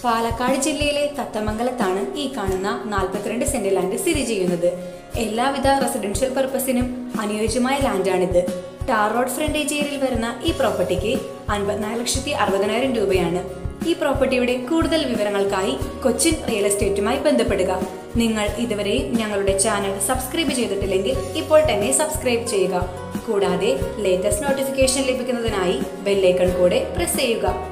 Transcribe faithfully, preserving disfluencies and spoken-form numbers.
പാലക്കാട് ജില്ലയിലെ തത്തമംഗലത്താണ് ഈ കാണുന്ന നാൽപ്പത്തിരണ്ട് സെന്റ് ലാൻഡ് സ്ഥിതി ചെയ്യുന്നത്. എല്ലാവിധ റെസിഡൻഷ്യൽ പർപ്പസിനും അനുയോജ്യമായ ലാൻഡാണിത്. ടാർ റോഡ് ഫ്രണ്ടേജ് ഏരിയയിൽ വരുന്ന ഈ പ്രോപ്പർട്ടിക്ക് അൻപത്തിനാല് ലക്ഷത്തി അറുപതിനായിരം രൂപയാണ്. ഈ പ്രോപ്പർട്ടിയുടെ കൂടുതൽ വിവരങ്ങൾക്കായി കൊച്ചിൻ റിയൽ എസ്റ്റേറ്റുമായി ബന്ധപ്പെടുക. നിങ്ങൾ ഇതുവരെയും ഞങ്ങളുടെ ചാനൽ സബ്സ്ക്രൈബ് ചെയ്തിട്ടില്ലെങ്കിൽ ഇപ്പോൾ തന്നെ സബ്സ്ക്രൈബ് ചെയ്യുക. കൂടാതെ ലേറ്റസ്റ്റ് നോട്ടിഫിക്കേഷൻ ലഭിക്കുന്നതിനായി ബെല്ലൈക്കൺ കൂടെ പ്രസ് ചെയ്യുക.